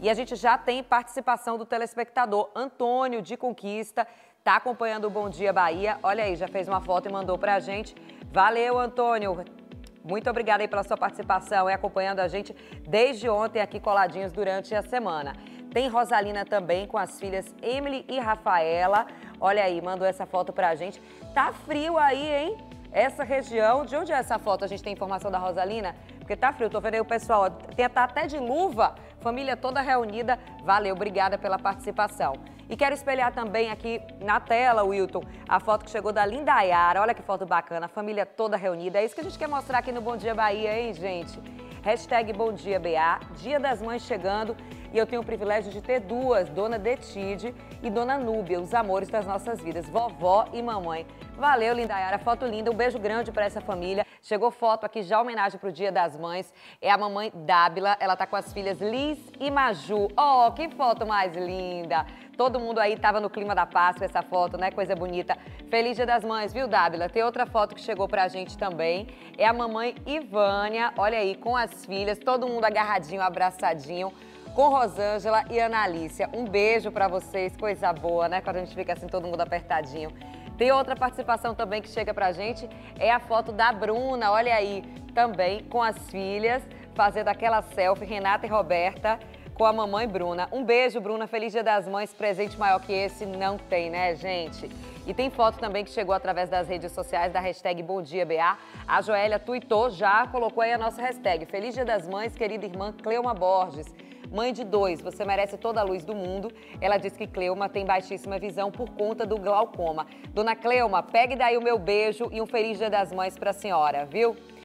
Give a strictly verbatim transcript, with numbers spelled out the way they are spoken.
E a gente já tem participação do telespectador Antônio de Conquista, tá acompanhando o Bom Dia Bahia. Olha aí, já fez uma foto e mandou pra gente. Valeu, Antônio. Muito obrigada aí pela sua participação e acompanhando a gente desde ontem aqui coladinhos durante a semana. Tem Rosalina também com as filhas Emily e Rafaela. Olha aí, mandou essa foto pra gente. Tá frio aí, hein? Essa região, de onde é essa foto? A gente tem informação da Rosalina? Porque tá frio, tô vendo aí o pessoal, tem tá até de luva, família toda reunida. Valeu, obrigada pela participação. E quero espelhar também aqui na tela, Wilton, a foto que chegou da Lindaiara. Olha que foto bacana, a família toda reunida. É isso que a gente quer mostrar aqui no Bom Dia Bahia, hein, gente? Hashtag Bom Dia B A, Dia das Mães chegando. E eu tenho o privilégio de ter duas, Dona Detide e Dona Núbia, os amores das nossas vidas, vovó e mamãe. Valeu, Lindaiara, foto linda, um beijo grande para essa família. Chegou foto aqui, já homenagem para o Dia das Mães. É a mamãe Dábila, ela tá com as filhas Liz e Maju. Oh, que foto mais linda! Todo mundo aí tava no clima da Páscoa, essa foto, né? Coisa bonita. Feliz Dia das Mães, viu, Dábila? Tem outra foto que chegou pra gente também. É a mamãe Ivânia, olha aí, com as filhas, todo mundo agarradinho, abraçadinho, com Rosângela e Ana Alicia. Um beijo pra vocês, coisa boa, né? Quando a gente fica assim, todo mundo apertadinho. Tem outra participação também que chega pra gente, é a foto da Bruna, olha aí, também com as filhas, fazendo aquela selfie, Renata e Roberta, com a mamãe Bruna. Um beijo, Bruna, feliz Dia das Mães, presente maior que esse não tem, né, gente? E tem foto também que chegou através das redes sociais da hashtag Bom Dia B A. A Joélia tuitou, já colocou aí a nossa hashtag. Feliz Dia das Mães, querida irmã Cleuma Borges. Mãe de dois, você merece toda a luz do mundo. Ela diz que Cleuma tem baixíssima visão por conta do glaucoma. Dona Cleuma, pegue daí o meu beijo e um feliz Dia das Mães para a senhora, viu?